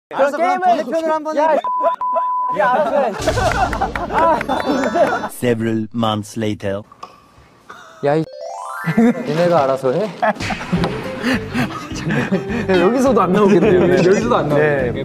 알았어, 그럼 번외편을 한번 해. 야, 알았어. Several months later. 야, 얘네가 알아서 해? 여기서도 안 나오겠네요. 여기서도 안 나오네.